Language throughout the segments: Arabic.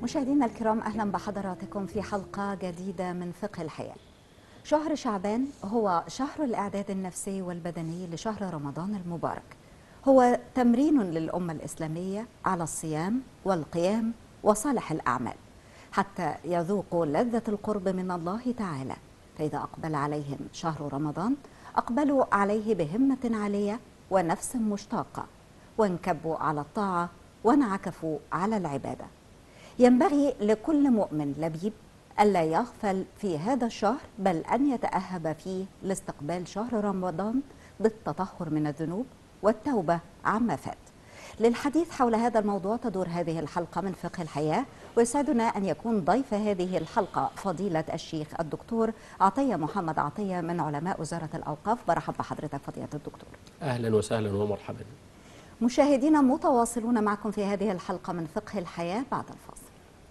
مشاهدينا الكرام، أهلا بحضراتكم في حلقة جديدة من فقه الحياة. شهر شعبان هو شهر الإعداد النفسي والبدني لشهر رمضان المبارك. هو تمرين للأمة الإسلامية على الصيام والقيام وصالح الأعمال حتى يذوقوا لذة القرب من الله تعالى. فإذا أقبل عليهم شهر رمضان أقبلوا عليه بهمة عالية ونفس مشتاقة، وانكبوا على الطاعة وانعكفوا على العبادة. ينبغي لكل مؤمن لبيب ألا يغفل في هذا الشهر، بل أن يتأهب فيه لاستقبال شهر رمضان بالتطهر من الذنوب والتوبة عما فات. للحديث حول هذا الموضوع تدور هذه الحلقة من فقه الحياة، ويسعدنا أن يكون ضيف هذه الحلقة فضيلة الشيخ الدكتور عطية محمد عطية من علماء وزارة الأوقاف. برحب بحضرتك فضيلة الدكتور. أهلا وسهلا ومرحبا. مشاهدينا متواصلون معكم في هذه الحلقة من فقه الحياة بعد الفاصل.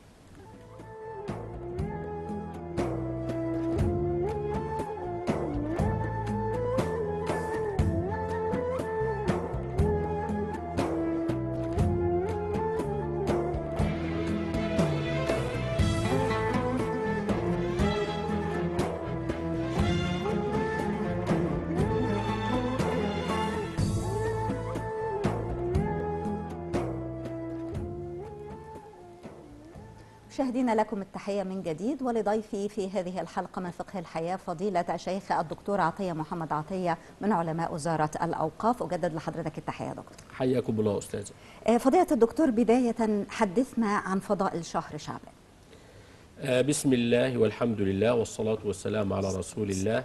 مشاهدينا لكم التحية من جديد، ولضيفي في هذه الحلقة من فقه الحياة فضيلة الشيخ الدكتور عطية محمد عطية من علماء وزارة الأوقاف. أجدد لحضرتك التحية دكتور. حياكم الله أستاذة. فضيلة الدكتور، بداية حدثنا عن فضائل شهر شعبان. بسم الله والحمد لله والصلاة والسلام على رسول الله.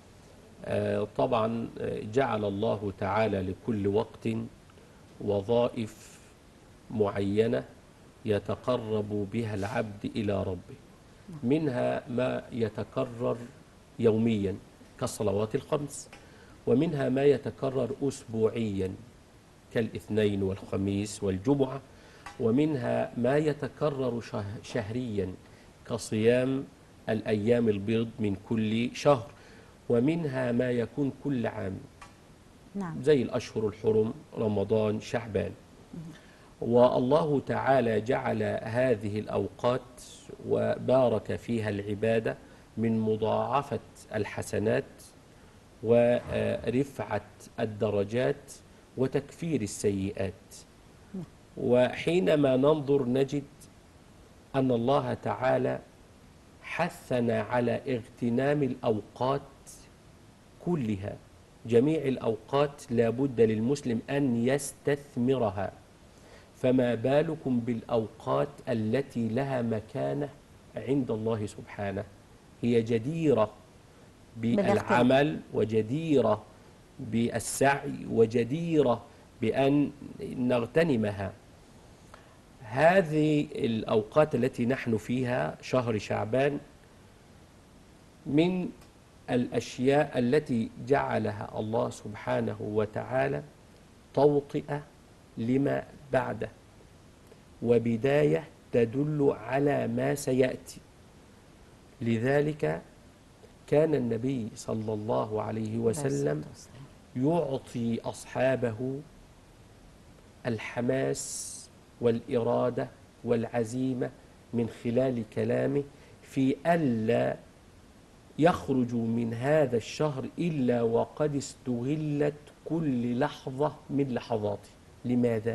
طبعا جعل الله تعالى لكل وقت وظائف معينة يتقرب بها العبد إلى ربه، منها ما يتكرر يوميا كالصلوات الخمس، ومنها ما يتكرر أسبوعيا كالاثنين والخميس والجمعة، ومنها ما يتكرر شهريا كصيام الأيام البيض من كل شهر، ومنها ما يكون كل عام زي الأشهر الحرم رمضان شعبان. والله تعالى جعل هذه الأوقات وبارك فيها العبادة من مضاعفة الحسنات ورفعة الدرجات وتكفير السيئات. وحينما ننظر نجد أن الله تعالى حثنا على اغتنام الأوقات كلها. جميع الأوقات لا بد للمسلم أن يستثمرها، فما بالكم بالأوقات التي لها مكانة عند الله سبحانه. هي جديرة بالعمل وجديرة بالسعي وجديرة بأن نغتنمها. هذه الأوقات التي نحن فيها شهر شعبان من الأشياء التي جعلها الله سبحانه وتعالى توطئة لما بعده وبداية تدل على ما سيأتي. لذلك كان النبي صلى الله عليه وسلم يعطي أصحابه الحماس والإرادة والعزيمة من خلال كلامه في ألا يخرجوا من هذا الشهر إلا وقد استغلت كل لحظة من لحظاته. لماذا؟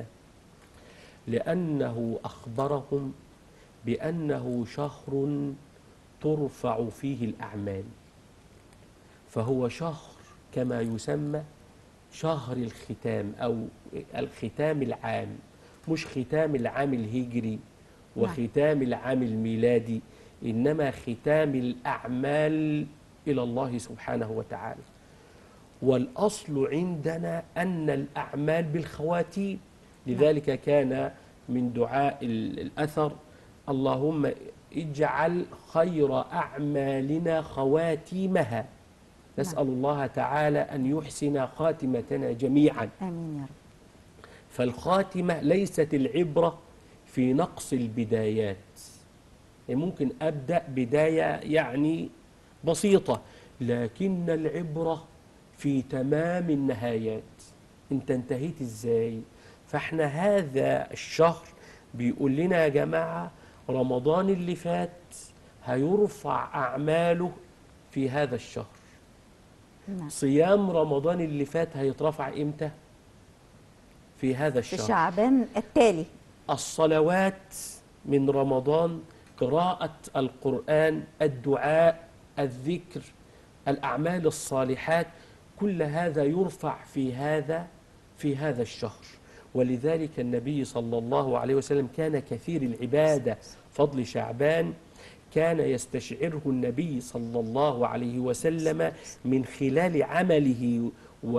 لأنه أخبرهم بأنه شهر ترفع فيه الأعمال، فهو شهر كما يسمى شهر الختام أو الختام العام، مش ختام العام الهجري وختام العام الميلادي، إنما ختام الأعمال إلى الله سبحانه وتعالى. والأصل عندنا أن الأعمال بالخواتيم. لذلك كان من دعاء الأثر: اللهم اجعل خير أعمالنا خواتيمها. نسأل الله تعالى أن يحسن خاتمتنا جميعا. آمين يا رب. فالخاتمة ليست العبرة في نقص البدايات، يعني ممكن أبدأ بداية يعني بسيطة، لكن العبرة في تمام النهايات. انت انتهيت ازاي؟ فاحنا هذا الشهر بيقول لنا يا جماعة رمضان اللي فات هيرفع أعماله في هذا الشهر. نعم. صيام رمضان اللي فات هيترفع إمتى؟ في هذا في الشهر. شعبان التالي. الصلوات من رمضان، قراءة القرآن، الدعاء، الذكر، الأعمال الصالحات، كل هذا يرفع في هذا الشهر. ولذلك النبي صلى الله عليه وسلم كان كثير العبادة. فضل شعبان كان يستشعره النبي صلى الله عليه وسلم من خلال عمله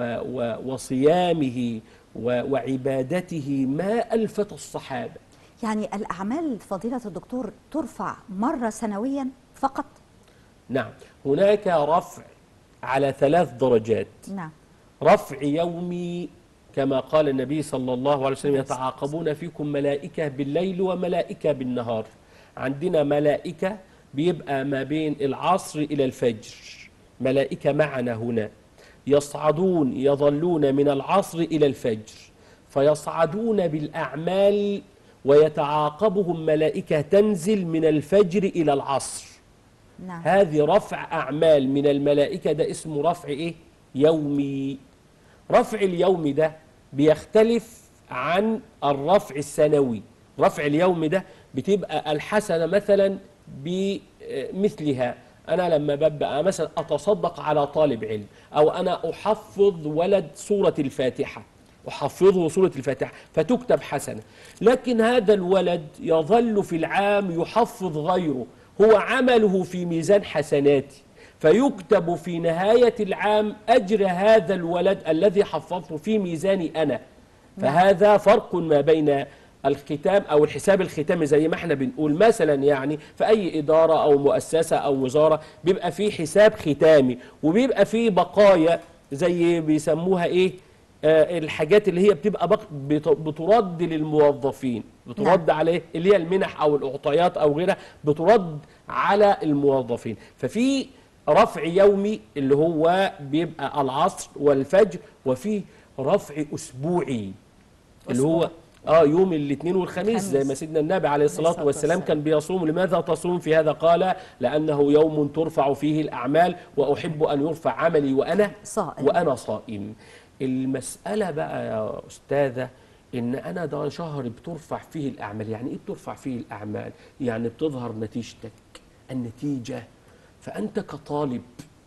وصيامه وعبادته ما ألفت الصحابة. يعني الأعمال فضيلة الدكتور ترفع مرة سنويا فقط؟ نعم، هناك رفع على 3 درجات. نعم. رفع يومي كما قال النبي صلى الله عليه وسلم: يتعاقبون فيكم ملائكة بالليل وملائكة بالنهار. عندنا ملائكة بيبقى ما بين العصر إلى الفجر، ملائكة معنا هنا يصعدون، يظلون من العصر إلى الفجر، فيصعدون بالأعمال ويتعاقبهم ملائكة تنزل من الفجر إلى العصر. نعم. هذه رفع أعمال من الملائكة، ده اسمه رفع إيه؟ يومي. رفع اليومي ده بيختلف عن الرفع السنوي. رفع اليومي ده بتبقى الحسنة مثلا بمثلها. أنا لما ببقى مثلا أتصدق على طالب علم، أو أنا أحفظ ولد سورة الفاتحة، أحفظه سورة الفاتحة فتكتب حسنة. لكن هذا الولد يظل في العام يحفظ غيره، هو عمله في ميزان حسناتي، فيكتب في نهاية العام أجر هذا الولد الذي حفظته في ميزاني أنا. فهذا فرق ما بين الختام أو الحساب الختامي زي ما احنا بنقول مثلا، يعني في أي إدارة أو مؤسسة أو وزارة بيبقى فيه حساب ختامي، وبيبقى فيه بقايا زي بيسموها إيه، الحاجات اللي هي بتبقى بترد للموظفين، بترد عليه اللي هي المنح أو الأعطيات أو غيرها، بترد على الموظفين. ففي رفع يومي اللي هو بيبقى العصر والفجر، وفي رفع أسبوعي اللي هو يوم الاثنين والخميس، زي ما سيدنا النبي عليه الصلاة والسلام كان بيصوم. لماذا تصوم في هذا؟ قال: لأنه يوم ترفع فيه الأعمال وأحب أن يرفع عملي وأنا صائم. المسألة بقى يا أستاذة إن أنا ده شهر بترفع فيه الأعمال. يعني إيه بترفع فيه الأعمال؟ يعني بتظهر نتيجتك، النتيجة. فأنت كطالب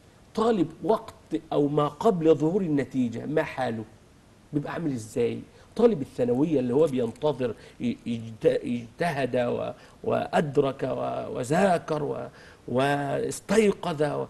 وقت أو ما قبل ظهور النتيجة ما حاله؟ بيبقى عامل إزاي؟ طالب الثانوية اللي هو بينتظر، اجتهد وأدرك وذاكر واستيقظ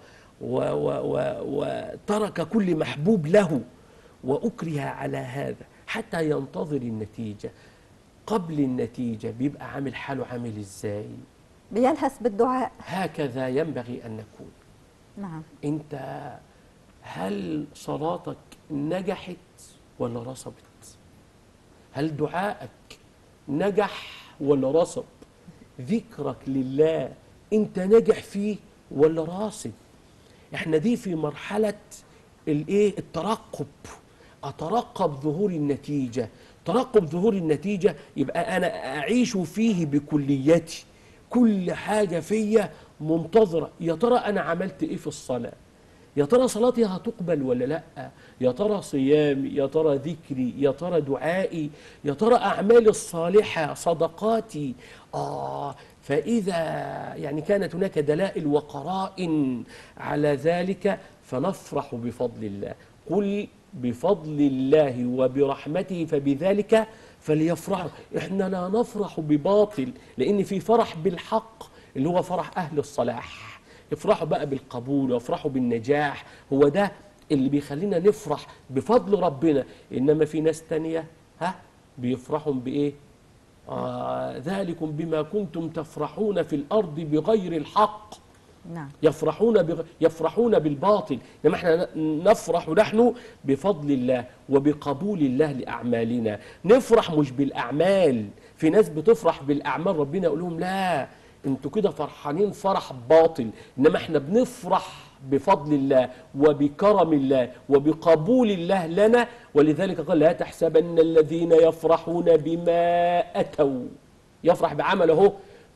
وترك كل محبوب له وأكره على هذا حتى ينتظر النتيجة. قبل النتيجة بيبقى عامل حاله عامل إزاي؟ بيلهث بالدعاء. هكذا ينبغي أن نكون. نعم. أنت هل صلاتك نجحت ولا رسبت؟ هل دعائك نجح ولا رسب؟ ذكرك لله أنت نجح فيه ولا راصد؟ احنا دي في مرحلة الترقب. أترقب ظهور النتيجة. ترقب ظهور النتيجة يبقى أنا أعيش فيه بكليتي، كل حاجة فيا منتظرة. يا ترى أنا عملت إيه في الصلاة؟ يا ترى صلاتي هتقبل ولا لأ؟ يا ترى صيامي؟ يا ترى ذكري؟ يا ترى دعائي؟ يا ترى أعمالي الصالحة؟ صدقاتي؟ فإذا يعني كانت هناك دلائل وقرائن على ذلك فنفرح بفضل الله. قل بفضل الله وبرحمته فبذلك فليفرحوا. احنا لا نفرح بباطل، لأن في فرح بالحق اللي هو فرح أهل الصلاح. يفرحوا بقى بالقبول ويفرحوا بالنجاح، هو ده اللي بيخلينا نفرح بفضل ربنا. إنما في ناس تانية بيفرحوا بإيه؟ ذلكم بما كنتم تفرحون في الأرض بغير الحق. نعم. يفرحون بالباطل. إنما احنا نفرح نحن بفضل الله وبقبول الله لأعمالنا. نفرح مش بالأعمال. في ناس بتفرح بالأعمال، ربنا يقول لهم لا، انتوا كده فرحانين فرح باطل. إنما احنا بنفرح بفضل الله وبكرم الله وبقبول الله لنا. ولذلك قال: لا تحسبن الذين يفرحون بما أتوا. يفرح بعمله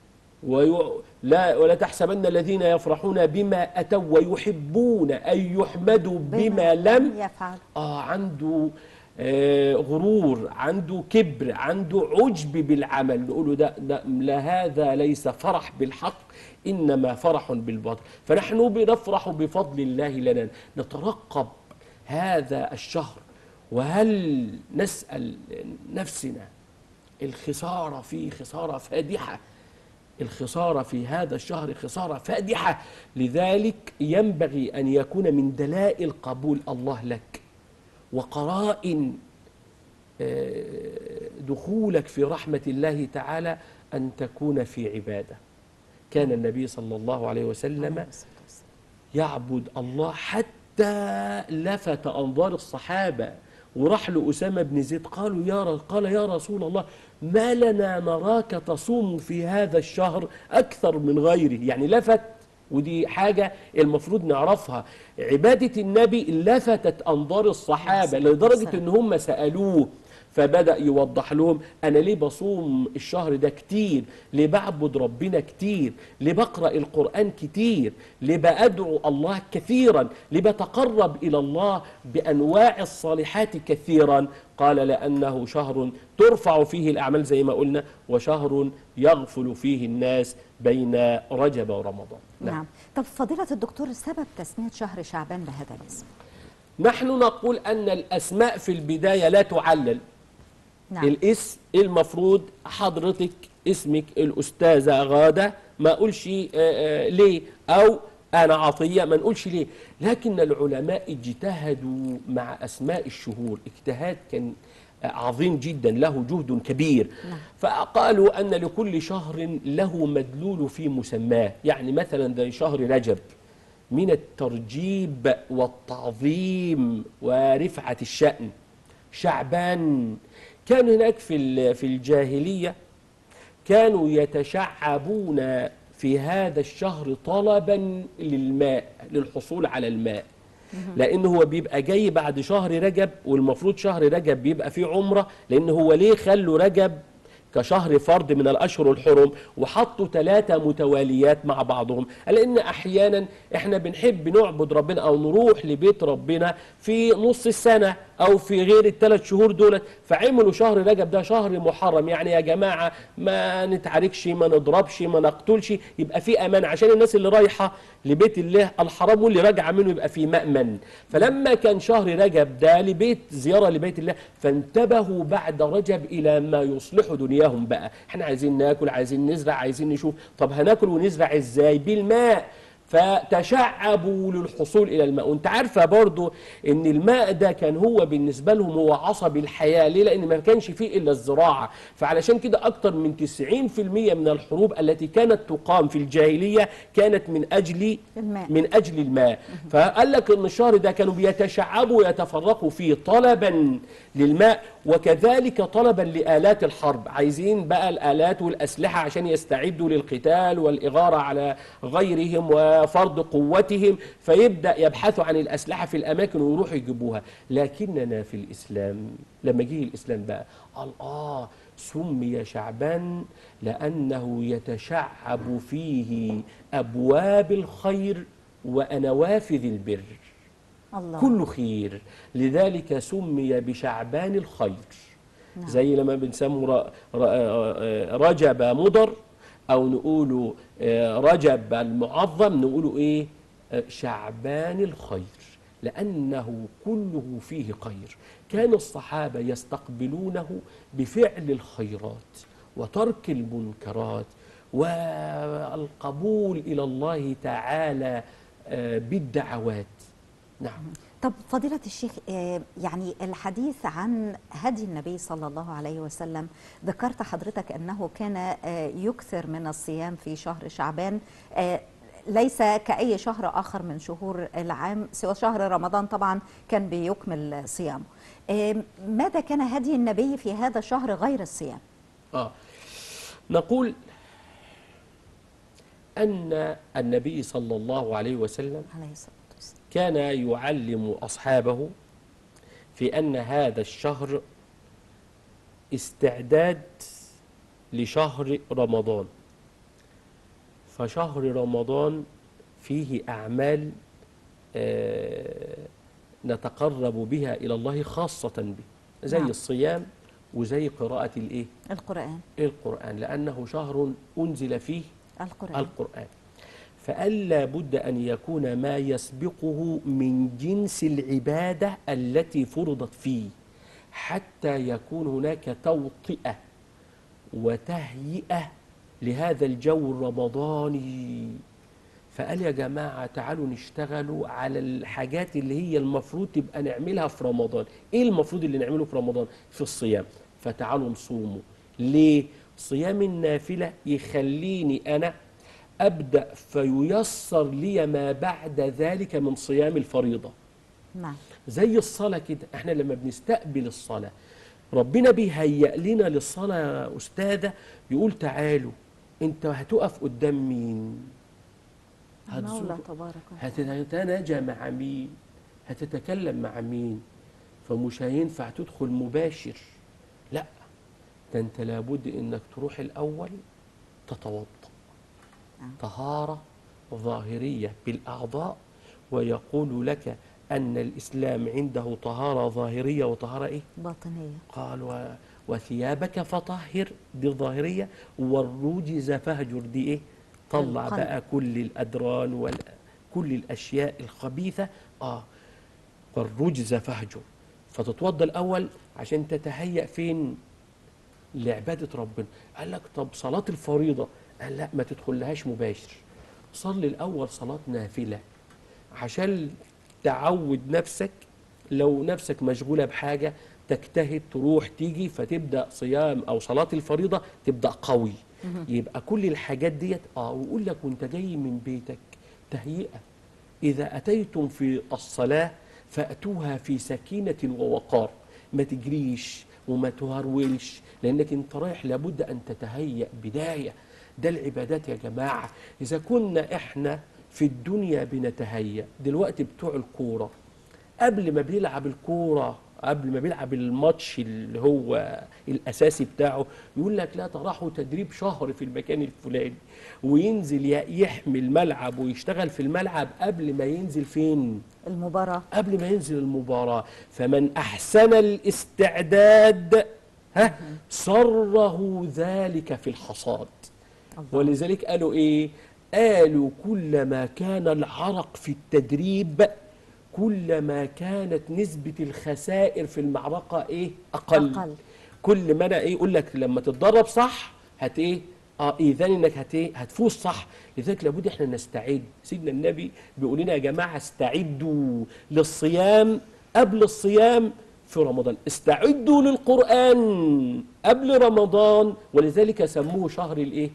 لا ولا تحسبن الذين يفرحون بما أتوا ويحبون أن يحمدوا بما لم يفعل. عنده غرور، عنده كبر، عنده عجب بالعمل، نقول له ده لا، هذا ليس فرح بالحق، إنما فرح بالباطل. فنحن بنفرح بفضل الله لنا. نترقب هذا الشهر، وهل نسأل نفسنا الخسارة فيه خسارة فادحة، الخسارة في هذا الشهر خسارة فادحة. لذلك ينبغي أن يكون من دلائل قبول الله لك وقرائن دخولك في رحمة الله تعالى أن تكون في عبادة. كان النبي صلى الله عليه وسلم يعبد الله حتى لفت أنظار الصحابة، وراح لأسامة بن زيد قال يا رسول الله، ما لنا نراك تصوم في هذا الشهر أكثر من غيره. يعني لفت، ودي حاجة المفروض نعرفها، عبادة النبي لفتت أنظار الصحابة لدرجة أن هم سألوه، فبدأ يوضح لهم أنا ليه بصوم الشهر ده كتير، ليه بعبد ربنا كتير، ليه بقرأ القرآن كتير، ليه بأدعو الله كثيرا، ليه بتقرب إلى الله بأنواع الصالحات كثيرا. قال لأنه شهر ترفع فيه الأعمال زي ما قلنا، وشهر يغفل فيه الناس بين رجب ورمضان. نعم. طب فضيلة الدكتور، سبب تسمية شهر شعبان بهذا الاسم؟ نحن نقول أن الأسماء في البداية لا تعلل. نعم. الاسم المفروض حضرتك اسمك الأستاذة غادة ما أقولش ليه، أو أنا عطية ما نقولش ليه، لكن العلماء اجتهدوا مع أسماء الشهور اجتهاد كان عظيم جدا، له جهد كبير. نعم. فقالوا أن لكل شهر له مدلول في مسماه. يعني مثلا ده شهر رجب من الترجيب والتعظيم ورفعة الشأن. شعبان كان هناك في الجاهلية كانوا يتشعبون في هذا الشهر طلبا للماء، للحصول على الماء، لأنه هو بيبقى جاي بعد شهر رجب، والمفروض شهر رجب بيبقى فيه عمرة، لأنه هو ليه خلوا رجب كشهر فرد من الأشهر الحرم وحطوا 3 متواليات مع بعضهم؟ لأن أحيانا إحنا بنحب نعبد ربنا أو نروح لبيت ربنا في نص السنة أو في غير ال3 شهور دولت، فعملوا شهر رجب ده شهر محرم. يعني يا جماعة ما نتعاركش، ما نضربش، ما نقتلش، يبقى في أمان عشان الناس اللي رايحة لبيت الله الحرام واللي راجعة منه يبقى في مأمن. فلما كان شهر رجب ده زيارة لبيت الله، فانتبهوا بعد رجب إلى ما يصلح دنياهم. بقى احنا عايزين ناكل، عايزين نزرع، عايزين نشوف طب هناكل ونزرع ازاي؟ بالماء. فتشعبوا للحصول إلى الماء. وانت عارفة برضو ان الماء ده كان هو بالنسبة لهم هو عصب الحياة. ليه؟ لأن ما كانش فيه إلا الزراعة. فعلشان كده أكتر من 90% من الحروب التي كانت تقام في الجاهلية كانت من أجل الماء. فقال لك ان الشهر ده كانوا بيتشعبوا ويتفرقوا فيه طلبا للماء، وكذلك طلبا لآلات الحرب. عايزين بقى الآلات والأسلحة عشان يستعدوا للقتال والإغارة على غيرهم وفرض قوتهم، فيبدأ يبحثوا عن الأسلحة في الأماكن ويروحوا يجيبوها. لكننا في الإسلام لما جه الإسلام بقى قال سمي شعبان لأنه يتشعب فيه أبواب الخير وأنوافذ البر. الله. كل خير، لذلك سمي بشعبان الخير. نعم. زي لما بنسموا رجب مضر، أو نقول رجب المعظم، نقول إيه؟ شعبان الخير، لأنه كله فيه خير. كان الصحابة يستقبلونه بفعل الخيرات وترك المنكرات والقبول إلى الله تعالى بالدعوات. نعم. طب فضيلة الشيخ، يعني الحديث عن هدي النبي صلى الله عليه وسلم، ذكرت حضرتك أنه كان يكثر من الصيام في شهر شعبان، ليس كأي شهر آخر من شهور العام سوى شهر رمضان طبعا كان بيكمل صيامه. ماذا كان هدي النبي في هذا الشهر غير الصيام؟ نقول أن النبي صلى الله عليه وسلم كان يعلم أصحابه في أن هذا الشهر استعداد لشهر رمضان. فشهر رمضان فيه أعمال نتقرب بها إلى الله خاصة به، زي نعم. الصيام وزي قراءة الإيه؟ القرآن. القرآن، لأنه شهر أنزل فيه القرآن. القرآن. فألا بد أن يكون ما يسبقه من جنس العبادة التي فرضت فيه، حتى يكون هناك توطئة وتهيئة لهذا الجو الرمضاني. فقال يا جماعة تعالوا نشتغلوا على الحاجات اللي هي المفروض تبقى نعملها في رمضان. ايه المفروض اللي نعمله في رمضان؟ في الصيام. فتعالوا نصوموا. ليه؟ صيام النافلة يخليني أنا أبدأ فييسر لي ما بعد ذلك من صيام الفريضة. نعم. زي الصلاة كده، احنا لما بنستقبل الصلاة ربنا بيهيئ لنا للصلاة يا أستاذة، يقول تعالوا انت هتقف قدام مين؟ المولى تبارك وتعالى. هتتناجى مع مين؟ هتتكلم مع مين؟ فمش هينفع تدخل مباشر، لا، ده انت لابد انك تروح الأول تتوضأ طهارة ظاهرية بالأعضاء، ويقول لك أن الإسلام عنده طهارة ظاهرية وطهارة إيه؟ باطنية. قال وثيابك فطهر، دي الظاهرية، والرجز فهجر، دي إيه؟ طلع القلب. بقى كل الأدران وكل الأشياء الخبيثة. والرجز فهجر. فتتوضى الأول عشان تتهيأ فين؟ لعبادة ربنا. قال لك طب صلاة الفريضة، قال لا ما تدخلهاش مباشر، صلي الأول صلاة نافلة عشان تعود نفسك، لو نفسك مشغولة بحاجة تجتهد تروح تيجي، فتبدأ صيام أو صلاة الفريضة تبدأ قوي. يبقى كل الحاجات ديت ويقول لك وانت جاي من بيتك تهيئة، إذا أتيتم في الصلاة فأتوها في سكينة ووقار، ما تجريش وما تهرولش، لأنك انت رايح لابد أن تتهيأ بداية. ده العبادات يا جماعة. إذا كنا إحنا في الدنيا بنتهيأ، دلوقتي بتوع الكورة قبل ما بيلعب الكورة، قبل ما بيلعب الماتش اللي هو الأساسي بتاعه، يقول لك لا تراحوا تدريب شهر في المكان الفلاني، وينزل يحمي الملعب ويشتغل في الملعب قبل ما ينزل فين؟ المباراة. قبل ما ينزل المباراة. فمن أحسن الاستعداد سره ذلك في الحصاد. الله. ولذلك قالوا إيه؟ قالوا كلما كان العرق في التدريب كلما كانت نسبة الخسائر في المعركة إيه؟ أقل. كل ما أنا إيه يقول لك لما تتدرب صح هت إيه؟ إذن إنك هتفوز صح. لذلك لابد إحنا نستعد. سيدنا النبي بيقول لنا يا جماعة استعدوا للصيام قبل الصيام في رمضان، استعدوا للقرآن قبل رمضان، ولذلك سموه شهر الإيه؟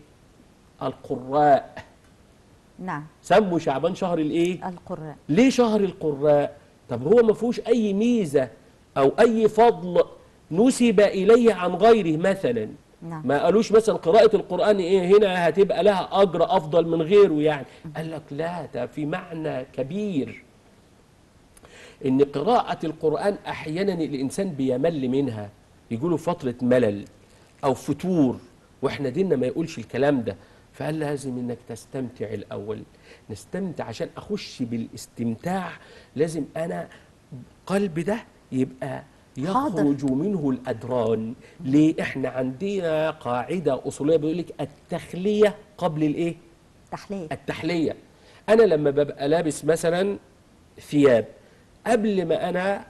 القراء. نعم. سموا شعبان شهر الإيه؟ القراء. ليه شهر القراء؟ طب هو ما فيهوش أي ميزة أو أي فضل نسب إليه عن غيره مثلا. نعم. ما قالوش مثلا قراءة القرآن إيه هنا هتبقى لها أجر أفضل من غيره يعني. قال لك لا، ده في معنى كبير، إن قراءة القرآن أحيانا الإنسان بيمل منها، يقولوا فترة ملل أو فتور، وإحنا ديننا ما يقولش الكلام ده. فقال لازم إنك تستمتع الأول. نستمتع، عشان أخش بالاستمتاع لازم أنا قلبي ده يبقى يخرج منه الأدران. ليه؟ إحنا عندنا قاعدة أصولية بيقول لك التخلية قبل الإيه؟ التحلية. أنا لما ببقى لابس مثلا ثياب، قبل ما أنا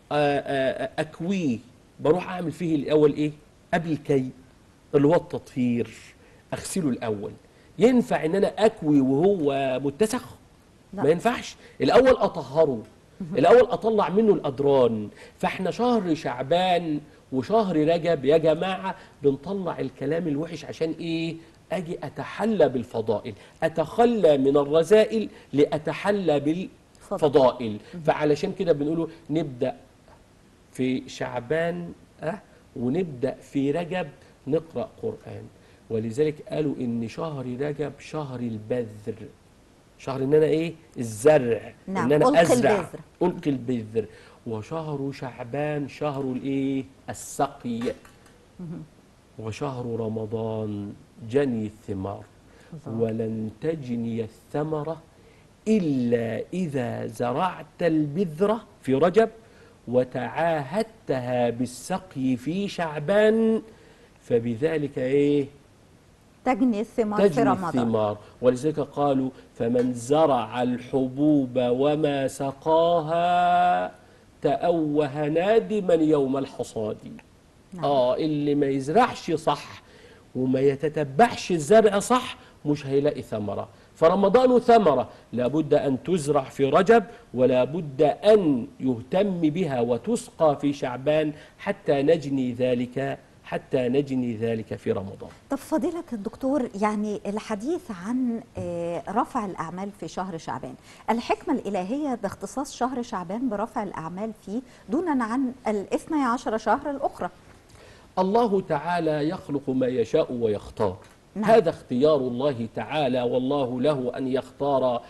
أكويه بروح أعمل فيه الأول إيه؟ قبل الكي اللي هو التطهير، أغسله الأول. ينفع إن أنا أكوي وهو متسخ؟ لا. ما ينفعش. الأول أطهره، الأول أطلع منه الأدران. فإحنا شهر شعبان وشهر رجب يا جماعة بنطلع الكلام الوحش عشان إيه؟ أجي أتحلى بالفضائل، أتخلى من الرذائل لأتحلى بالفضائل. فعلشان كده بنقوله نبدأ في شعبان ونبدأ في رجب نقرأ قرآن. ولذلك قالوا إن شهر رجب شهر البذر، شهر إن أنا إيه؟ الزرع. نعم. إن أنا أزرع، ألقي البذر. وشهر شعبان شهر الإيه؟ السقي. وشهر رمضان جني الثمار. الله. ولن تجني الثمرة إلا إذا زرعت البذرة في رجب وتعاهدتها بالسقي في شعبان، فبذلك إيه؟ تجني الثمار في تجني رمضان. الثمار. ولذلك قالوا فمن زرع الحبوب وما سقاها تأوه نادما يوم الحصاد. نعم. اللي ما يزرعش صح وما يتتبعش الزرع صح مش هيلاقي ثمرة. فرمضان ثمرة لابد أن تزرع في رجب، ولا بد أن يهتم بها وتسقى في شعبان حتى نجني ذلك في رمضان. طب فضيلة الدكتور، يعني الحديث عن رفع الأعمال في شهر شعبان، الحكمة الإلهية باختصاص شهر شعبان برفع الأعمال فيه دونا عن 12 شهر الأخرى؟ الله تعالى يخلق ما يشاء ويختار. نعم. هذا اختيار الله تعالى، والله له أن يختار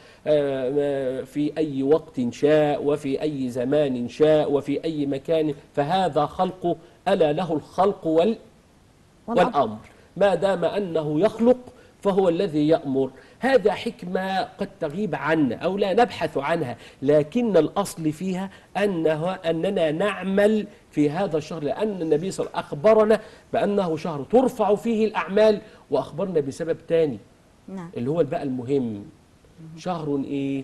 في أي وقت شاء وفي أي زمان شاء وفي أي مكان، فهذا خلقه، ألا له الخلق والأمر. ما دام أنه يخلق فهو الذي يأمر. هذا حكمة قد تغيب عنا أو لا نبحث عنها، لكن الأصل فيها أننا نعمل في هذا الشهر، لأن النبي صلى الله عليه وسلم أخبرنا بأنه شهر ترفع فيه الأعمال، وأخبرنا بسبب تاني. نعم. اللي هو بقى المهم، شهر إيه؟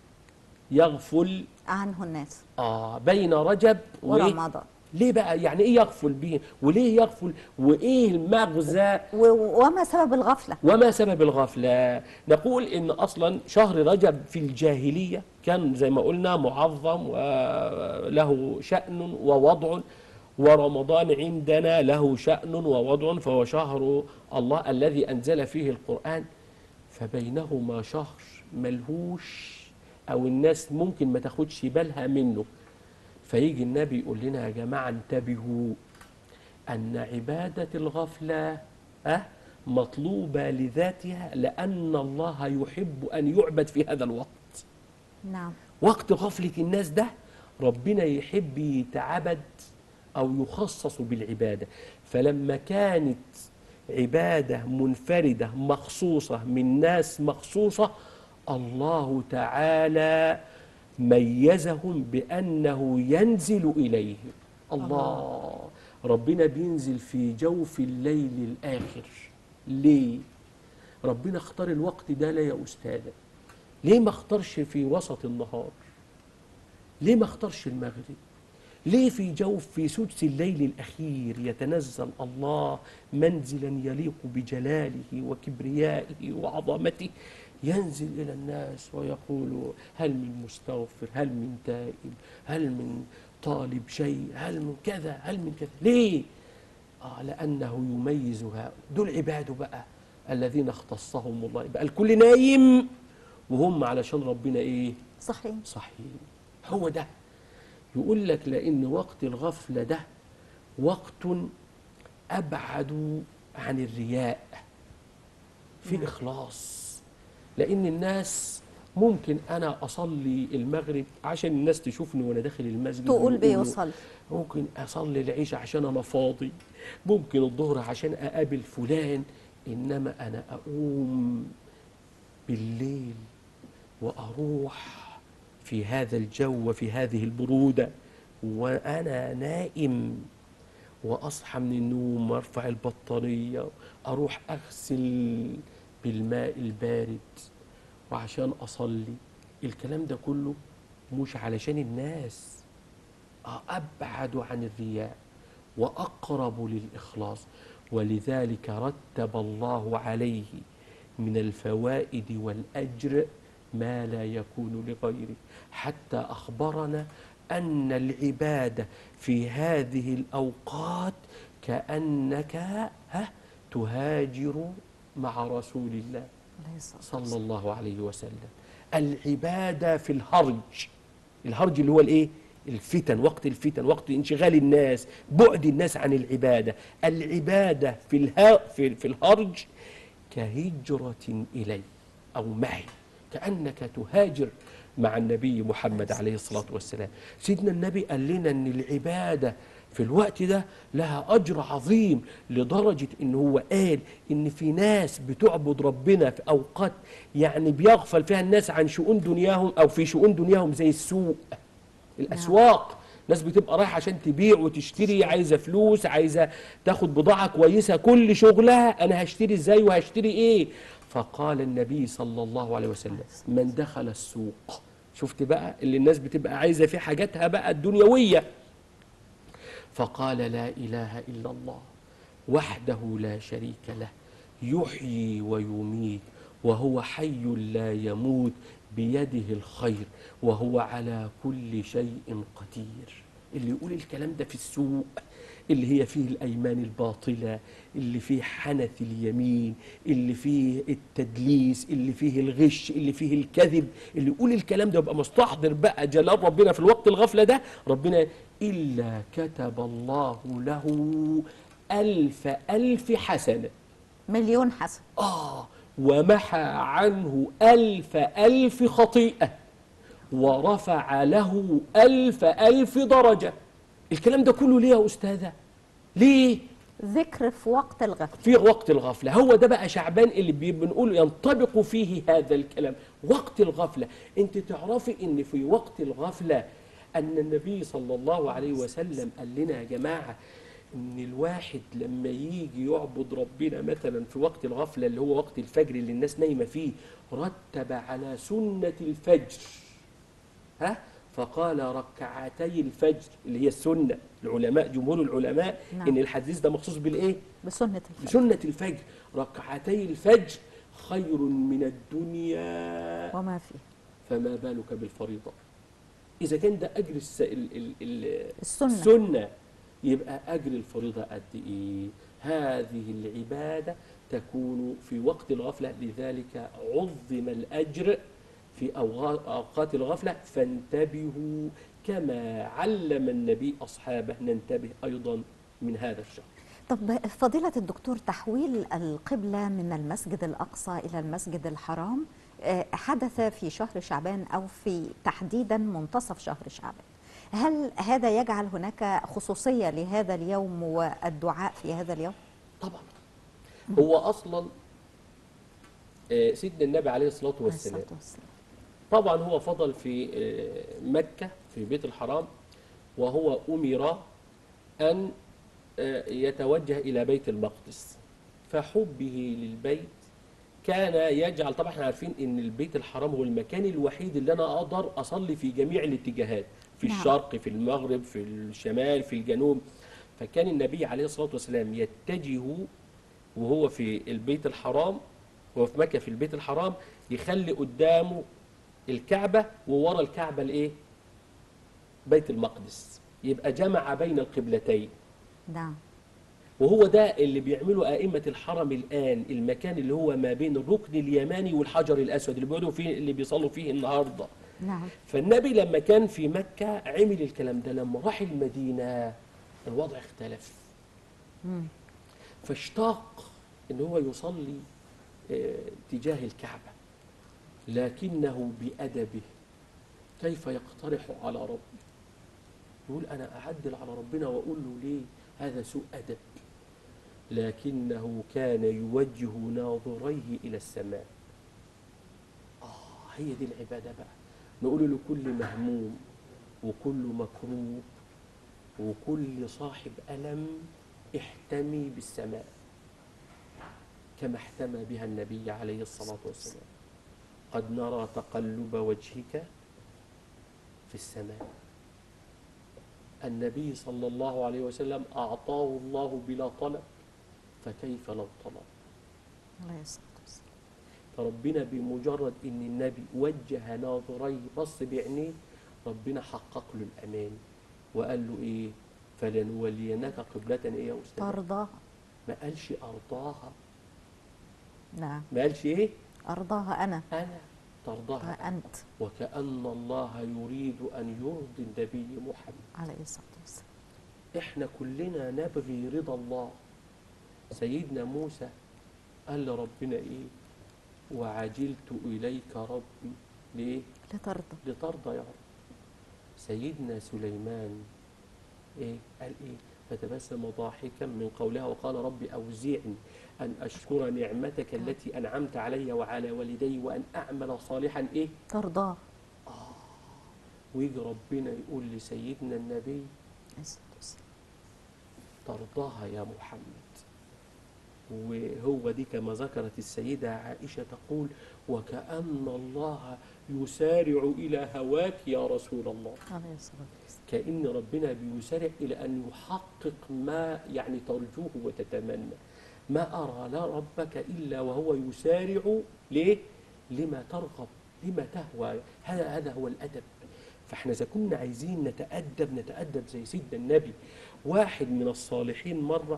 يغفل عنه الناس بين رجب ورمضان. ليه بقى؟ يعني ايه يغفل به؟ وليه يغفل؟ وايه المغزى؟ وما سبب الغفلة؟ وما سبب الغفلة؟ نقول ان اصلا شهر رجب في الجاهلية كان زي ما قلنا معظم وله شأن ووضع، ورمضان عندنا له شأن ووضع، فهو شهر الله الذي انزل فيه القرآن، فبينهما شهر ملهوش او الناس ممكن ما تاخدش بالها منه. فيجي النبي يقول لنا يا جماعة انتبهوا أن عبادة الغفلة مطلوبة لذاتها، لأن الله يحب أن يعبد في هذا الوقت. نعم. وقت غفلة الناس ده ربنا يحب يتعبد أو يخصص بالعبادة. فلما كانت عبادة منفردة مخصوصة من ناس مخصوصة، الله تعالى ميزهم بأنه ينزل إليه. الله ربنا بينزل في جوف الليل الآخر. ليه؟ ربنا اختار الوقت ده لا يا أستاذة؟ ليه ما اختارش في وسط النهار؟ ليه ما اختارش المغرب؟ ليه في سدس الليل الأخير يتنزل الله منزلا يليق بجلاله وكبريائه وعظمته، ينزل إلى الناس ويقول هل من مستغفر، هل من تائب، هل من طالب شيء، هل من كذا، هل من كذا. ليه؟ لأنه يميز دول عباده بقى الذين اختصهم الله. بقى الكل نايم وهم علشان ربنا إيه؟ صحيح. هو ده يقول لك، لأن وقت الغفلة ده وقت أبعد عن الرياء، في إخلاص. لأن الناس ممكن أنا أصلي المغرب عشان الناس تشوفني وأنا داخل المسجد تقول بيوصل، ممكن أصلي العشاء عشان أنا فاضي، ممكن الظهر عشان أقابل فلان، إنما أنا أقوم بالليل وأروح في هذا الجو وفي هذه البرودة وأنا نائم، وأصحى من النوم وأرفع البطانية أروح أغسل بالماء البارد وعشان أصلي. الكلام ده كله مش علشان الناس، أبعد عن الرياء وأقرب للإخلاص. ولذلك رتب الله عليه من الفوائد والأجر ما لا يكون لغيره، حتى أخبرنا أن العبادة في هذه الأوقات كأنك تهاجر مع رسول الله صلى الله عليه وسلم. العبادة في الهرج اللي هو الإيه؟ الفتن، وقت الفتن، وقت انشغال الناس، بعد الناس عن العبادة. العبادة في الهرج كهجرة إلي أو معي، كأنك تهاجر مع النبي محمد عليه الصلاة والسلام. سيدنا النبي قال لنا أن العبادة في الوقت ده لها أجر عظيم، لدرجة إن هو قال إن في ناس بتعبد ربنا في أوقات يعني بيغفل فيها الناس عن شؤون دنياهم، أو في شؤون دنياهم زي السوق، نعم. الأسواق. ناس بتبقى رايحة عشان تبيع وتشتري، عايزة فلوس، عايزة تاخد بضاعة كويسة، كل شغلها أنا هشتري إزاي وهشتري إيه. فقال النبي صلى الله عليه وسلم: من دخل السوق، شفت بقى اللي الناس بتبقى عايزة في حاجاتها بقى الدنيوية، فقال: لا إله إلا الله وحده لا شريك له، يحيي ويميت وهو حي لا يموت، بيده الخير وهو على كل شيء قدير. اللي يقول الكلام ده في السوق اللي هي فيه الأيمان الباطلة، اللي فيه حنث اليمين، اللي فيه التدليس، اللي فيه الغش، اللي فيه الكذب، اللي يقول الكلام ده يبقى مستحضر بقى جلال ربنا في الوقت الغفلة ده، ربنا إلا كتب الله له ألف ألف حسنة. مليون حسن. ومحى عنه ألف ألف خطيئة، ورفع له ألف ألف درجة. الكلام ده كله ليه يا أستاذة؟ ليه؟ ذكر في وقت الغفلة. في وقت الغفلة، هو ده بقى شعبان اللي بنقول ينطبق فيه هذا الكلام، وقت الغفلة. انت تعرفي ان في وقت الغفلة ان النبي صلى الله عليه وسلم قال لنا يا جماعة ان الواحد لما يجي يعبد ربنا مثلا في وقت الغفلة اللي هو وقت الفجر اللي الناس نايمة فيه، رتب على سنة الفجر، ها، فقال ركعتي الفجر اللي هي السنة. العلماء جمهور العلماء نعم. ان الحديث ده مخصوص بالايه؟ بسنة الفجر. بسنة الفجر. ركعتي الفجر خير من الدنيا وما فيه. فما بالك بالفريضة. إذا كان ده أجر السنة، يبقى أجر الفريضة قد إيه؟ هذه العبادة تكون في وقت الغفلة، لذلك عظم الأجر في أوقات الغفلة. فانتبهوا كما علم النبي أصحابه ننتبه أيضا من هذا الشهر. طب فضيلة الدكتور، تحويل القبلة من المسجد الأقصى إلى المسجد الحرام حدث في شهر شعبان، أو في تحديدا منتصف شهر شعبان. هل هذا يجعل هناك خصوصية لهذا اليوم والدعاء في هذا اليوم؟ طبعا. هو أصلا سيدنا النبي عليه الصلاة والسلام طبعا هو فضل في مكة في بيت الحرام، وهو أمر أن يتوجه إلى بيت المقدس. فحبه للبيت كان يجعل، طبعا احنا عارفين ان البيت الحرام هو المكان الوحيد اللي انا اقدر اصلي في جميع الاتجاهات، في الشرق، في المغرب، في الشمال، في الجنوب. فكان النبي عليه الصلاة والسلام يتجه وهو في البيت الحرام، وهو في مكة في البيت الحرام، يخلي قدامه الكعبة وورا الكعبة الايه؟ بيت المقدس، يبقى جمع بين القبلتين. نعم. وهو ده اللي بيعمله أئمة الحرم الآن، المكان اللي هو ما بين الركن اليماني والحجر الأسود اللي بيقعدوا فيه، اللي بيصلوا فيه النهارده. نعم. فالنبي لما كان في مكة عمل الكلام ده، لما راح المدينة الوضع اختلف. فاشتاق ان هو يصلي تجاه الكعبة، لكنه بأدبه كيف يقترح على ربه؟ يقول أنا أعدل على ربنا وأقول له ليه؟ هذا سوء أدب. لكنه كان يوجه ناظريه إلى السماء. هي دي العبادة بقى. نقول لكل مهموم وكل مكروب وكل صاحب ألم احتمي بالسماء كما احتمى بها النبي عليه الصلاة والسلام. قد نرى تقلب وجهك في السماء. النبي صلى الله عليه وسلم أعطاه الله بلا طلب، فكيف لو طلب؟ الله يسعدك. فربنا بمجرد ان النبي وجه ناظريه، بص بعينيه، ربنا حقق له الامان وقال له ايه؟ فلنولينك قبلة ايه يا استاذ؟ ترضاها. ما قالش ارضاها. نعم. ما قالش ايه؟ ارضاها انا ترضاها وانت. وكأن الله يريد ان يرضي النبي محمد عليه الصلاة والسلام. احنا كلنا نبغي رضا الله. سيدنا موسى قال لربنا ايه؟ وعجلت إليك ربي ليه؟ لترضى. لترضى يا رب. سيدنا سليمان إيه؟ قال إيه؟ فتبسم ضاحكا من قولها وقال رب أوزعني أن أشكر نعمتك التي أنعمت علي وعلى والدي وأن أعمل صالحا إيه؟ ترضاه. ويجي ربنا يقول لسيدنا النبي ترضاها يا محمد. وهو دي كما ذكرت السيدة عائشة تقول وكأن الله يسارع إلى هواك يا رسول الله، عليه الصلاة والسلام. كأن ربنا بيسارع إلى أن يحقق ما يعني ترجوه وتتمنى. ما أرى لا ربك إلا وهو يسارع ليه؟ لما ترغب، لما تهوى. هذا هو الأدب. فاحنا إذا كنا عايزين نتأدب زي سيدنا النبي. واحد من الصالحين مرة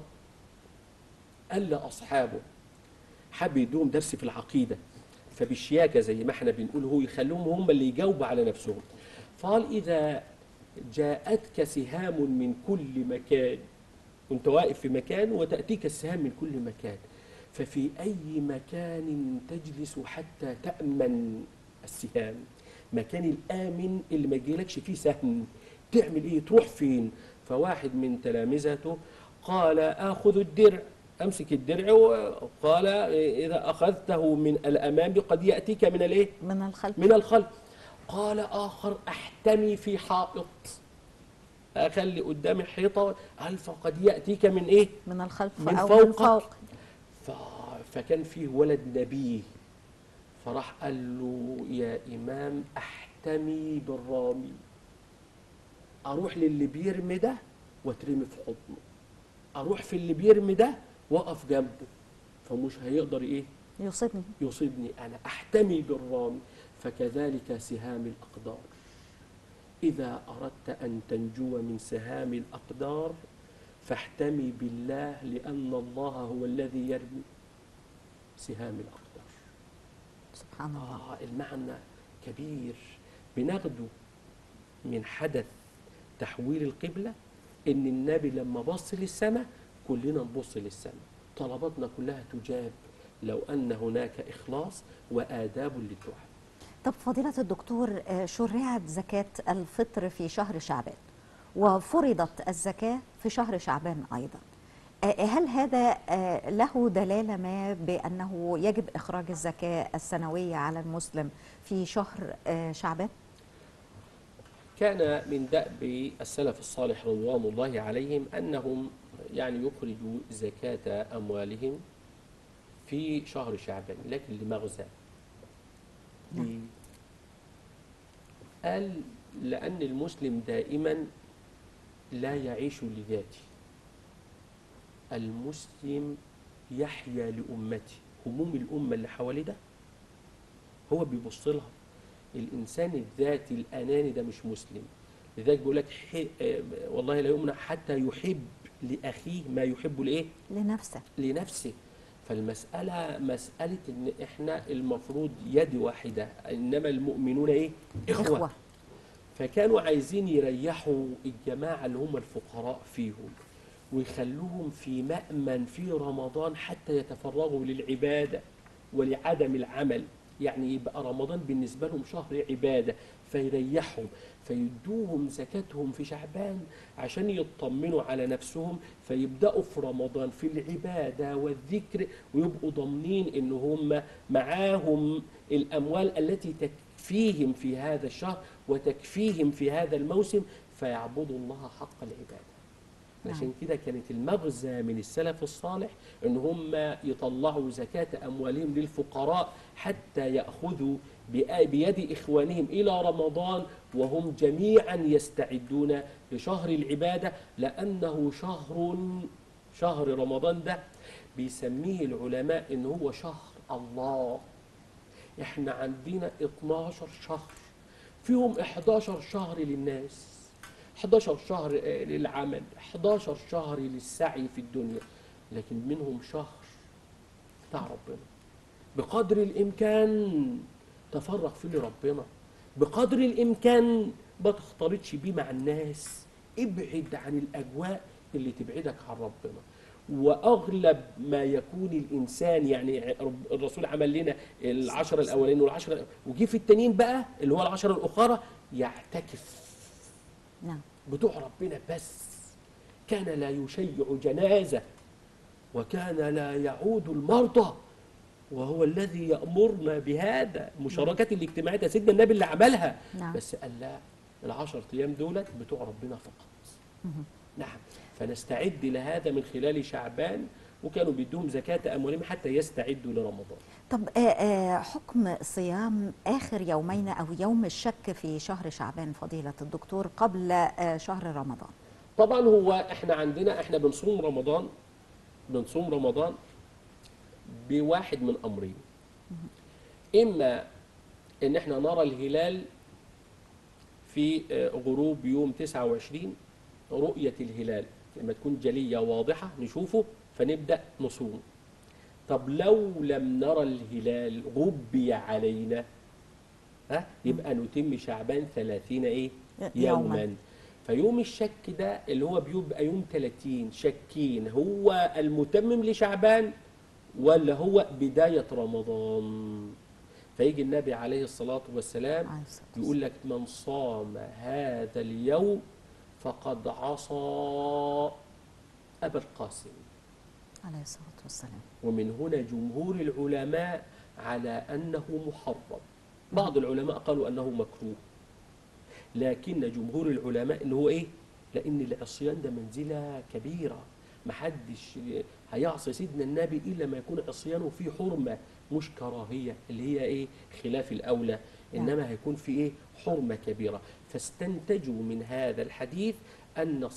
قال لأصحابه حب يدوم درس في العقيدة، فبالشياكة زي ما احنا بنقول هو يخلوهم هم اللي يجاوبوا على نفسهم. فقال إذا جاءتك سهام من كل مكان، وانت واقف في مكان وتأتيك السهام من كل مكان، ففي أي مكان تجلس حتى تأمن السهام؟ مكان الآمن اللي ما يجيلكش فيه سهم تعمل إيه؟ تروح فين؟ فواحد من تلامذته قال آخذ الدرع، أمسك الدرع. وقال إذا أخذته من الأمام قد يأتيك من الإيه؟ من الخلف. من الخلف. قال آخر أحتمي في حائط، أخلي قدامي حيطة، قال فقد يأتيك من إيه؟ من الخلف من أو فوقك. من فوق. فكان فيه ولد نبيه، فراح قال له يا إمام أحتمي بالرامي، أروح للي بيرمي ده واترمي في حضنه، أروح في اللي بيرمي ده وأقف جنبه، فمش هيقدر إيه؟ يصيبني أنا. أحتمي بالرامي. فكذلك سهام الأقدار، إذا أردت أن تنجو من سهام الأقدار فاحتمي بالله، لأن الله هو الذي يرمي سهام الأقدار. سبحان الله. المعنى كبير بناخده من حدث تحويل القبلة، إن النبي لما بص للسماء كلنا نبص للسماء، طلباتنا كلها تجاب لو أن هناك إخلاص وآداب للدعاء. طب فضيلة الدكتور، شرعت زكاة الفطر في شهر شعبان وفرضت الزكاة في شهر شعبان أيضا، هل هذا له دلالة ما بأنه يجب إخراج الزكاة السنوية على المسلم في شهر شعبان؟ كان من دأب السلف الصالح رضوان الله عليهم أنهم يعني يخرجوا زكاة أموالهم في شهر شعبان، لكن لمغزى. قال لأن المسلم دائما لا يعيش لذاته، المسلم يحيا لأمته. هموم الأمة اللي حواليه ده هو بيبص لها. الإنسان الذاتي الأناني ده مش مسلم. لذلك بيقول لك والله لا يؤمن حتى يحب لأخيه ما يحب لإيه؟ لنفسه. فالمسألة مسألة إن إحنا المفروض يد واحدة، إنما المؤمنون إيه؟ إخوة. فكانوا عايزين يريحوا الجماعة اللي هم الفقراء فيهم ويخلوهم في مأمن في رمضان حتى يتفرغوا للعبادة ولعدم العمل. يعني يبقى رمضان بالنسبة لهم شهر عبادة، فيريحهم، فيدوهم زكاتهم في شعبان عشان يطمنوا على نفسهم، فيبدأوا في رمضان في العبادة والذكر، ويبقوا ضامنين إن هم معاهم الأموال التي تكفيهم في هذا الشهر وتكفيهم في هذا الموسم، فيعبدوا الله حق العبادة. عشان كده كانت المغزى من السلف الصالح ان هم يطلعوا زكاة اموالهم للفقراء حتى يأخذوا بيد اخوانهم الى رمضان وهم جميعا يستعدون لشهر العبادة، لانه شهر رمضان ده بيسميه العلماء ان هو شهر الله. احنا عندنا 12 شهر فيهم 11 شهر للناس، 11 شهر للعمل، 11 شهر للسعي في الدنيا، لكن منهم شهر بتاع ربنا. بقدر الإمكان تفرغ فيه لربنا، بقدر الإمكان ما تختلطش بيه مع الناس، ابعد عن الأجواء اللي تبعدك عن ربنا. وأغلب ما يكون الإنسان، يعني الرسول عمل لنا العشر الأولين والعشر، وجي في التانيين بقى اللي هو العشر الأخرى يعتكف. نعم. بتوع ربنا بس. كان لا يشيع جنازة، وكان لا يعود المرضى، وهو الذي يأمرنا بهذا. المشاركات الاجتماعية ده سيدنا النبي اللي عملها. نعم. بس قال لا، ال10 أيام دولت بتوع ربنا فقط. نعم. فنستعد لهذا من خلال شعبان، وكانوا بيدوهم زكاة أموالهم حتى يستعدوا لرمضان. طب حكم صيام آخر يومين أو يوم الشك في شهر شعبان فضيلة الدكتور قبل شهر رمضان؟ طبعا هو احنا بنصوم رمضان بواحد من أمرين. إما إن احنا نرى الهلال في غروب يوم 29، رؤية الهلال لما تكون جلية واضحة نشوفه فنبدأ نصوم. طب لو لم نرى الهلال غبي علينا، يبقى نتم شعبان 30 يوما. فيوم الشك ده اللي هو بيبقى يوم 30 شاكين هو المتمم لشعبان ولا هو بداية رمضان. فيجي النبي عليه الصلاة والسلام يقول لك من صام هذا اليوم فقد عصى أبا القاسم عليه الصلاة والسلام. ومن هنا جمهور العلماء على أنه محرم. بعض العلماء قالوا أنه مكروه، لكن جمهور العلماء أنه هو لأن العصيان ده منزلة كبيرة، محدش هيعصي سيدنا النبي إلا ما يكون عصيانه فيه حرمة مش كراهية اللي هي خلاف الأولى، إنما هيكون في حرمة كبيرة. فاستنتجوا من هذا الحديث أن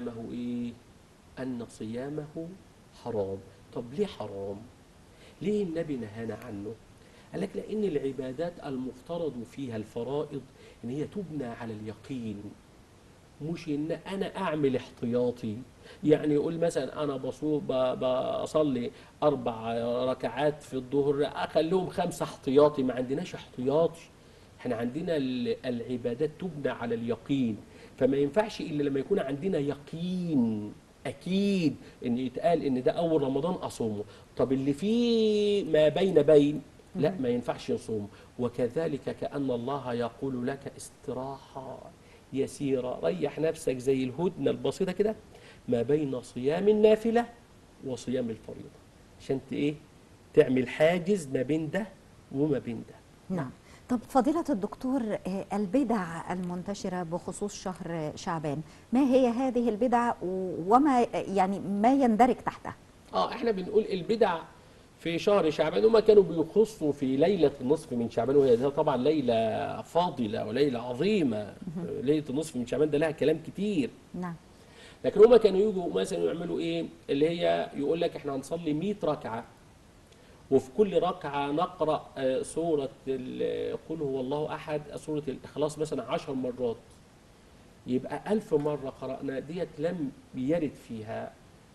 صيامه حرام. طب ليه حرام؟ ليه النبي نهانا عنه؟ قال لك لأن العبادات المفترض فيها الفرائض إن هي تبنى على اليقين، مش إن أنا أعمل احتياطي. يعني يقول مثلا أنا بصلي 4 ركعات في الظهر أخليهم 5 احتياطي. ما عندناش احتياطي، احنا عندنا العبادات تبنى على اليقين. فما ينفعش إلا لما يكون عندنا يقين أكيد إن يتقال إن ده أول رمضان أصومه. طب اللي فيه ما بين لا ما ينفعش يصوم. وكذلك كأن الله يقول لك استراحة يسيرة، ريح نفسك زي الهدنة البسيطة كده ما بين صيام النافلة وصيام الفريضة، عشان تعمل حاجز ما بين ده وما بين ده. نعم. طب فضيلة الدكتور، البدع المنتشرة بخصوص شهر شعبان، ما هي هذه البدع وما يعني ما يندرج تحتها؟ احنا بنقول البدع في شهر شعبان، وما كانوا بيخصوا في ليلة النصف من شعبان، وهي طبعا ليلة فاضلة وليلة عظيمة. ليلة النصف من شعبان ده لها كلام كتير. نعم. لكن هما كانوا يجوا مثلا يعملوا اللي هي يقول لك احنا هنصلي 100 ركعة، وفي كل ركعة نقرأ سورة قل هو الله أحد، سورة الإخلاص مثلا 10 مرات، يبقى 1000 مرة قرأنا. ديت لم يرد فيها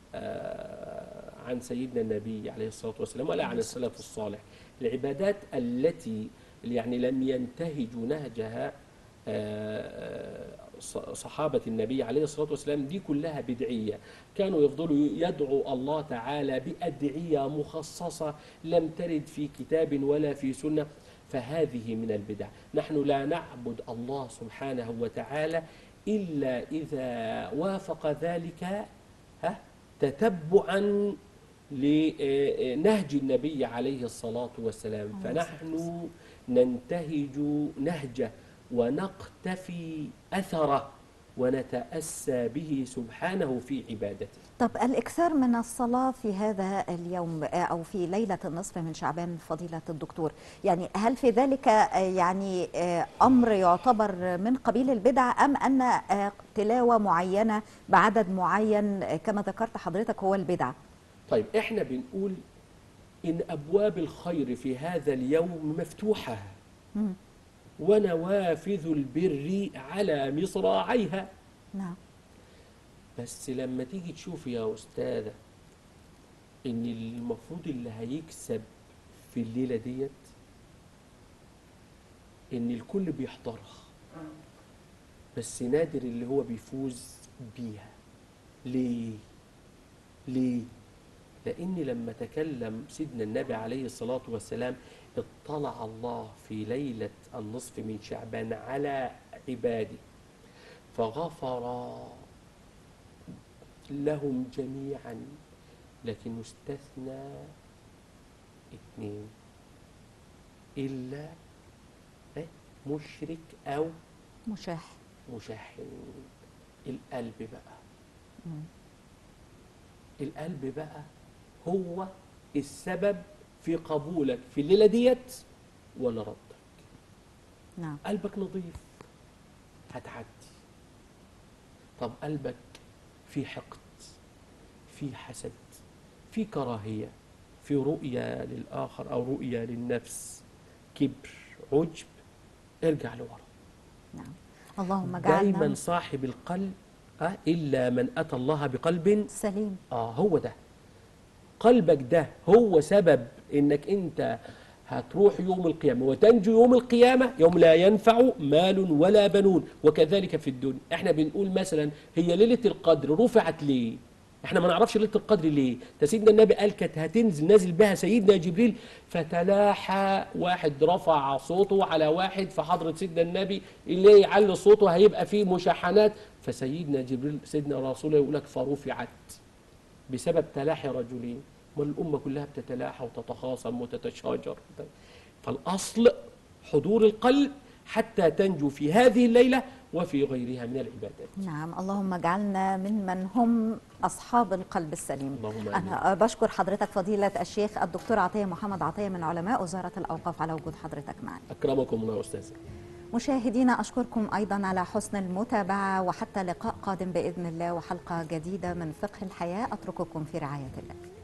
عن سيدنا النبي عليه الصلاة والسلام ولا عن السلف الصالح. العبادات التي يعني لم ينتهجوا نهجها صحابة النبي عليه الصلاة والسلام دي كلها بدعية. كانوا يفضلوا يدعوا الله تعالى بأدعية مخصصة لم ترد في كتاب ولا في سنة، فهذه من البدع. نحن لا نعبد الله سبحانه وتعالى إلا إذا وافق ذلك تتبعا لنهج النبي عليه الصلاة والسلام. فنحن ننتهج نهجه ونقتفي أثره ونتأسى به سبحانه في عبادته. طب الإكثار من الصلاة في هذا اليوم أو في ليلة النصف من شعبان فضيلة الدكتور، يعني هل في ذلك يعني أمر يعتبر من قبيل البدع، أم أن تلاوة معينة بعدد معين كما ذكرت حضرتك هو البدع؟ طيب احنا بنقول إن أبواب الخير في هذا اليوم مفتوحة ونوافذ البر على مصراعيها. نعم. بس لما تيجي تشوف يا أستاذة إن المفروض اللي هيكسب في الليلة ديت إن الكل بيحضرها، بس نادر اللي هو بيفوز بيها. ليه؟ لأن لما تكلم سيدنا النبي عليه الصلاة والسلام اطلع الله في ليلة النصف من شعبان على عباده فغفر لهم جميعا، لكن استثنى 2 إلا مشرك أو مشاحن. القلب بقى، القلب بقى هو السبب في قبولك في الليلة ديت ولا ردك. نعم. قلبك نظيف هتعدي. طب قلبك في حقد، في حسد، في كراهية، في رؤية للآخر أو رؤية للنفس، كبر، عجب، ارجع لورا. نعم. اللهم اجعلنا دايما صاحب القلب إلا من أتى الله بقلب سليم. هو ده قلبك، ده هو سبب إنك أنت هتروح يوم القيامة وتنجو يوم القيامة، يوم لا ينفع مال ولا بنون. وكذلك في الدنيا. احنا بنقول مثلا هي ليلة القدر رفعت ليه؟ احنا ما نعرفش ليلة القدر ليه. سيدنا النبي قال كانت هتنزل، نازل بها سيدنا جبريل، فتلاحى واحد رفع صوته على واحد في حضرة سيدنا النبي، اللي يعلي صوته هيبقى فيه مشاحنات. فسيدنا جبريل سيدنا رسوله يقول لك فرفعت بسبب تلاحي رجلين، والأمة كلها بتتلاحى وتتخاصم وتتشاجر. فالأصل حضور القلب حتى تنجو في هذه الليلة وفي غيرها من العبادات. نعم. اللهم اجعلنا ممن هم أصحاب القلب السليم. أنا بشكر حضرتك فضيلة الشيخ الدكتور عطية محمد عطية من علماء وزارة الأوقاف على وجود حضرتك معنا. أكرمكم الله أستاذ. مشاهدينا أشكركم أيضا على حسن المتابعة، وحتى لقاء قادم بإذن الله وحلقة جديدة من فقه الحياة. أترككم في رعاية الله.